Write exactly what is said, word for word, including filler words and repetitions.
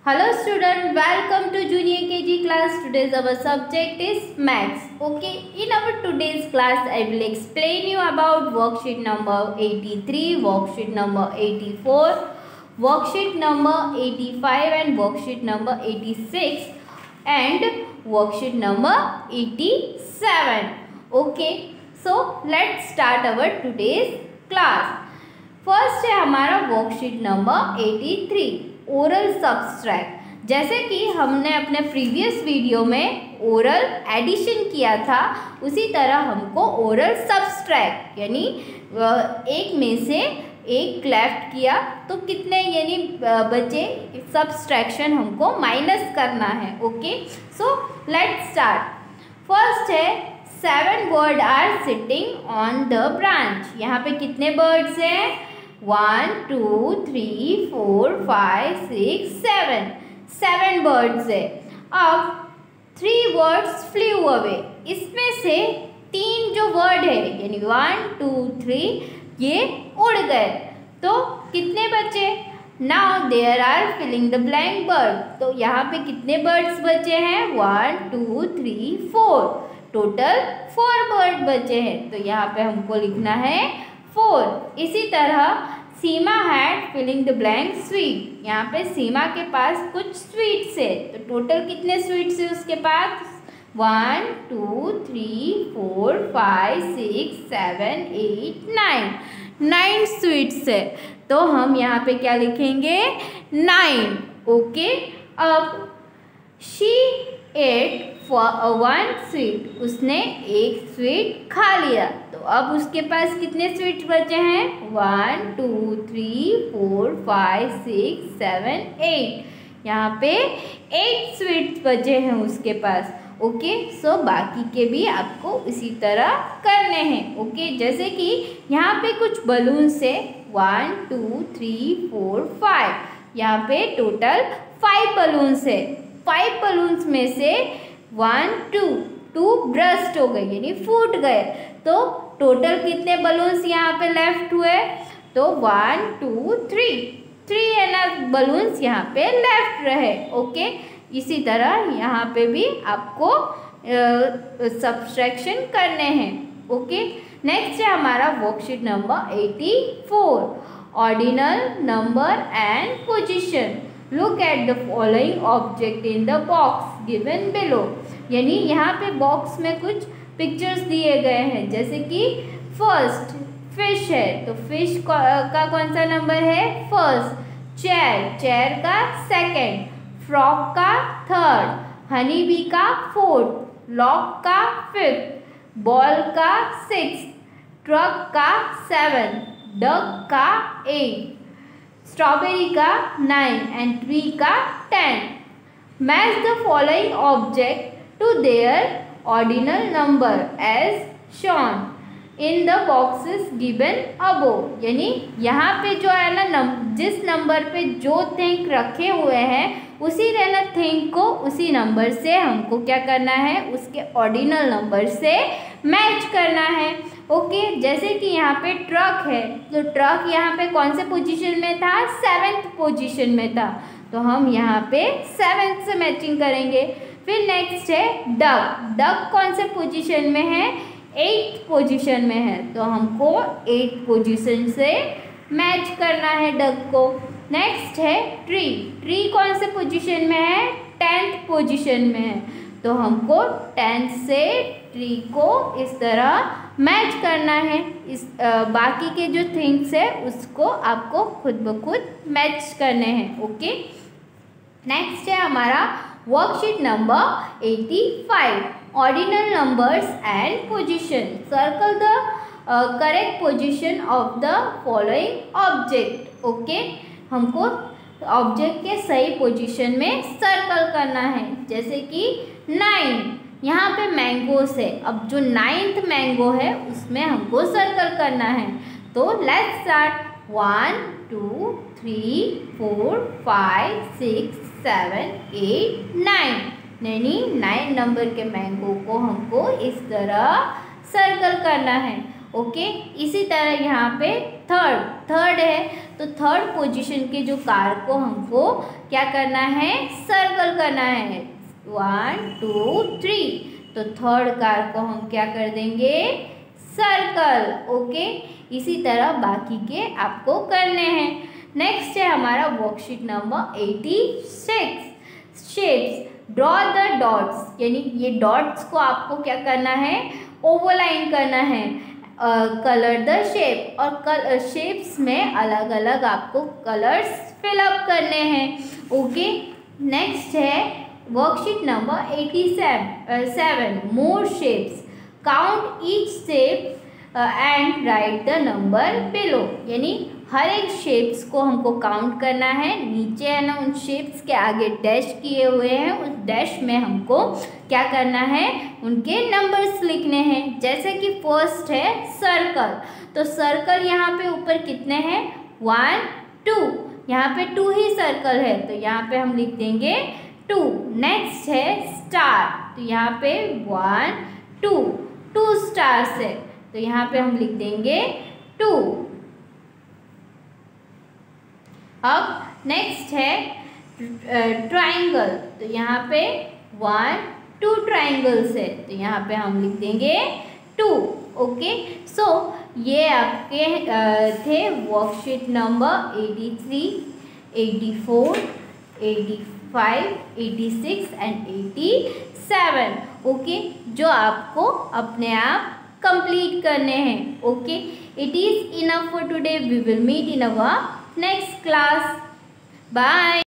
Hello student, welcome to Junior K G class. Today's our subject is maths. Okay, in our today's class I will explain you about worksheet number eighty-three, worksheet number eighty-four, worksheet number eighty-five and worksheet number eighty-six and worksheet number eighty-seven. Okay, so let's start our today's class. First है हमारा worksheet number eighty-three, oral subtract. जैसे कि हमने अपने previous video oral ओरल एडिशन किया था, उसी तरह हमको ओरल सब्सट्रैक्ट यानी एक में से एक लेफ्ट किया तो कितने यानी बचे, सब्सट्रैक्शन हमको माइनस करना है। Okay, so let's start. First है seven bird are sitting on the branch. यहाँ पे कितने बर्ड्स हैं? One two three four five six seven, seven birds है। अब थ्री वर्ड्स फ्लू अवे, इसमें से तीन जो वर्ड है यानी वन टू थ्री ये उड़ गए, तो कितने बचे? Now there are filling the blank bird, तो यहाँ पे कितने बर्ड्स बचे हैं? One two three four, total four bird बचे हैं, तो यहाँ पे हमको लिखना है फोर। इसी तरह Seema had filling the blank sweet, यहाँ पे सीमा के पास कुछ स्वीट्स है, तो टोटल कितने स्वीट्स है उसके पास? One two three four five six seven eight nine, nine sweets है, तो हम यहाँ पे क्या लिखेंगे? नाइन। ओके, अब शी एट वन स्वीट, उसने एक स्वीट खा लिया, तो अब उसके पास कितने स्वीट बचे हैं? One two three four five six seven eight, यहाँ पे एट स्वीट्स बचे हैं उसके पास। ओके, सो बाकी के भी आपको इसी तरह करने हैं। ओके, जैसे कि यहाँ पे कुछ बलून्स है, one two three four five, यहाँ पे टोटल फाइव बलून्स है। फाइव बलून्स में से वन टू टू ब्रस्ट हो गए यानी फूट गए, तो टोटल कितने बलून्स यहाँ पे लेफ्ट हुए? तो वन टू थ्री, थ्री है ना बलून्स यहाँ पे लेफ्ट रहे। ओके, इसी तरह यहाँ पे भी आपको सब्सट्रैक्शन करने हैं। ओके, नेक्स्ट है हमारा worksheet number eighty-four, ordinal number and position. Look at the following object in the box given below, यानी यहाँ पे बॉक्स में कुछ पिक्चर्स दिए गए हैं, जैसे कि फर्स्ट फिश है, तो फिश का कौन सा नंबर है? फर्स्ट। चेयर, चेयर का सेकंड। फ्रॉक का थर्ड। हनी बी का फोर्थ। लॉक का फिफ्थ। बॉल का सिक्स्थ। ट्रक का सेवन। डक का एट। स्ट्रॉबेरी का नाइन एंड ट्री का ten. Match the following object to their ordinal number as shown in the boxes given above, यानी यहाँ पे जो है ना नम, जिस नंबर पे जो थिंग रखे हुए हैं उसी रहना थिंग को उसी नंबर से हमको क्या करना है? उसके ऑर्डिनल नंबर से मैच करना है। ओके, जैसे कि यहाँ पे ट्रक है, तो ट्रक यहाँ पे कौन से पोजीशन में था? सेवेंथ पोजीशन में था, तो हम यहाँ पे सेवेंथ से मैचिंग करेंगे। फिर नेक्स्ट है डक, डक कौन से पोजीशन में है? एट्थ पोजीशन में है, तो हमको एट्थ पोजीशन से मैच करना है डक को। नेक्स्ट है ट्री, ट्री कौन से पोजीशन में है? टेंथ पोजीशन में है, तो हमको टेंथ से ट्री को इस तरह मैच करना है। इस आ, बाकी के जो थिंग्स है उसको आपको खुद ब खुद मैच करने हैं। ओके, नेक्स्ट है हमारा worksheet number eighty-five, ordinal numbers and position. Circle the correct position of the following object. Okay, हमको ऑब्जेक्ट के सही पोजीशन में सर्कल करना है, जैसे कि नाइन, यहाँ पे मैंगोस है, अब जो नाइन्थ मैंगो है उसमें हमको सर्कल करना है। तो let's start. One two three four five six seven eight nine, यानी नाइन नंबर के मैंगो को हमको इस तरह सर्कल करना है। ओके, इसी तरह यहाँ पे थर्ड थर्ड है तो थर्ड पोजीशन के जो कार को हमको क्या करना है, सर्कल करना है, वन टू थ्री। तो थर्ड कार को हम क्या कर देंगे, सर्कल। ओके, इसी तरह बाकी के आपको करने हैं। नेक्स्ट है हमारा worksheet number eighty six, shapes. Draw the dots, यानी ये डॉट्स को आपको क्या करना है, ओवरलाइन करना है। कलर द शेप, और कल शेप्स में अलग अलग आपको कलर्स फिलअप करने हैं। ओके, नेक्स्ट है worksheet number eighty seven, more shapes. Count each shape and write the number below, यानी हर एक शेप्स को हमको काउंट करना है। नीचे है ना उन शेप्स के आगे डैश किए हुए हैं, उस डैश में हमको क्या करना है, उनके नंबर्स लिखने हैं। जैसे कि फर्स्ट है सर्कल, तो सर्कल यहाँ पे ऊपर कितने हैं, वन टू, यहाँ पे टू ही सर्कल है तो यहाँ पे हम लिख देंगे टू। नेक्स्ट है स्टार, तो यहाँ पे वन टू, टू स्टार्स है तो यहाँ पे हम लिख देंगे टू। अब नेक्स्ट है ट्राइंगल, तो यहाँ पे वन टू ट्राइंगल्स है तो यहाँ पे हम लिख देंगे टू। ओके, सो ये आपके uh, थे worksheet number eighty three, eighty four, eighty five, eighty six and eighty seven. Okay, जो आपको अपने आप कंप्लीट करने हैं। Okay, it is enough for today, we will meet in our next class. Bye.